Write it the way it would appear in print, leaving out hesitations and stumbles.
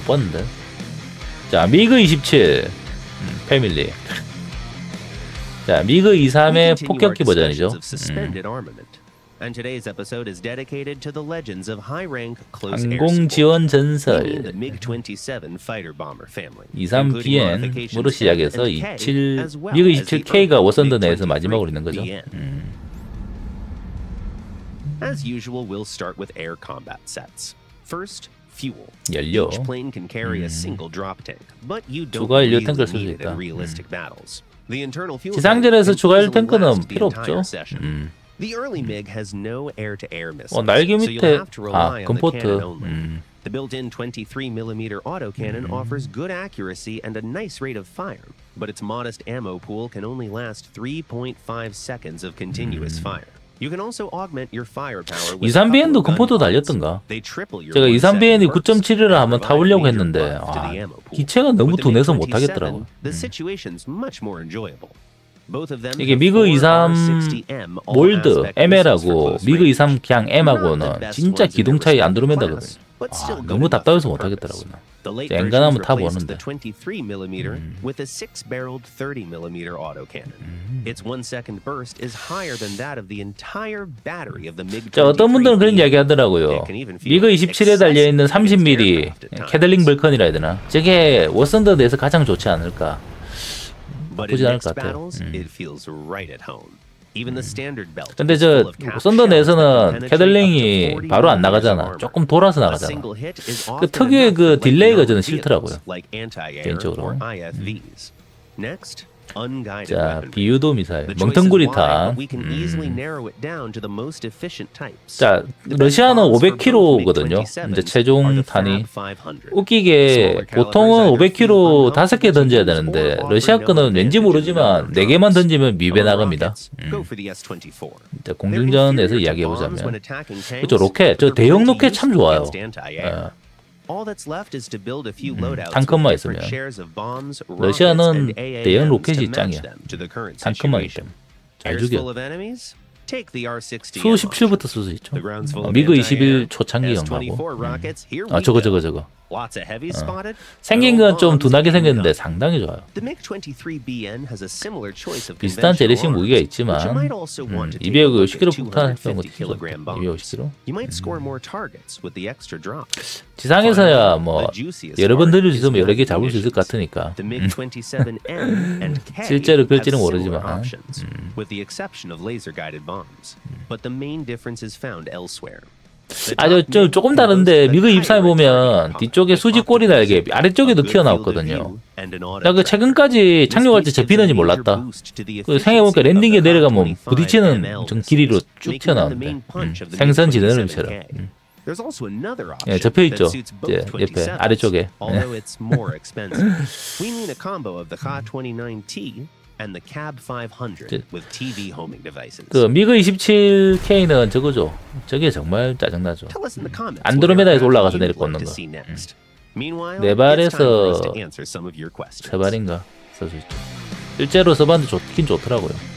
못 봤는데. 자, 미그 27 패밀리. 자, 미그 23의 폭격기 버전이죠. 항공 지원 전설 23BN으로 시작해서 27 미그 27K가 워선더 내에서 마지막으로 있는 거죠. As usual, we'll start with air combat sets. First, fuel. 연료. Each plane can carry a single drop tank, but you don't 추가 연료 really 탱크를 쓸 수 need it 있다. in realistic battles. The internal fuel 지상전에서 tank 추가 연료 can easily 탱크는 last the 필요 entire 없죠. session. The early MiG has no air-to-air missiles, 날개 so 밑에 you'll have to rely on the 금포트. cannon only. The built-in 23mm autocannon offers good accuracy and a nice rate of fire, but its modest ammo pool can only last 3.5 seconds of continuous fire. You can also augment your firepower with 23BN도 금포트 달렸던가? 제가 23BN이 9.7이라 한번 타보려고 했는데 기체가 너무 둔해서 못하겠더라고요. 이게 미그 23 몰드 ML하고 미그 23 그냥 M하고는 진짜 기동 차이 안드로메다거든요. 너무 답답해서 못하겠더라고요. 엔간하면 타보는데. with a 6-barreled 30mm autocannon. Its 1-second burst is higher than that of the entire battery of the MiG. 자, 어떤 분들은 그런 이야기 하더라고요. 미그 27에 달려있는 30mm 캐들링 벌컨이라 해야 되나? 저게 워선더 내에서 가장 좋지 않을까? 나쁘지 않을 것 같아요. 근데 저 썬더 내에서는 캐들링이 바로 안 나가잖아. 조금 돌아서 나가잖아. 그 특유의 그 딜레이가 저는 싫더라고요, 개인적으로. 자, 비유도 미사일, 멍텅구리탄. 자, 러시아는 500km거든요. 이제 최종 탄이. 웃기게 보통은 500km 5개 던져야 되는데 러시아 거는 왠지 모르지만 4개만 던지면 미배 나갑니다. 자, 공중전에서 이야기해보자면 그쵸, 로켓, 저 대형 로켓 참 좋아요. 탱크만 있으면. 러시아는 대형 로켓이 짱이야. 탱크만 있으면 잘 죽여. 수-17부터 쓸 수 있죠. 미그 21 초창기형하고. 저거. 생긴 건 좀 둔하게 생겼는데 상당히 좋아요. 비슷한 재래식 무기가 있지만 250km 폭탄했던 것도 있죠. 250km. 지상에서야 뭐 여러 번 던질 수 있으면 여러 개 잡을 수 있을 것 같으니까. 실제로 그럴지는 모르지만. 저 조금 다른데 미그 23에 보면 뒤쪽에 수직꼬리 날개 아래쪽에도 튀어나왔거든요. 나 그 최근까지 착륙할 때 접히는지 몰랐다. 그 생각해보니까 랜딩기에 내려가면 부딪히는 좀 길이로 쭉 튀어나오는데 생선 지느러미처럼. 예, 접혀있죠. 옆에 아래쪽에. 그 미그 27K는 저거죠. 저게 정말 짜증나죠. 안드로메다에서 올라가서 내려 꽂는 거. 4발에서 3발인가 쓸 수 있죠. 실제로 써봤는데 좋긴 좋더라고요.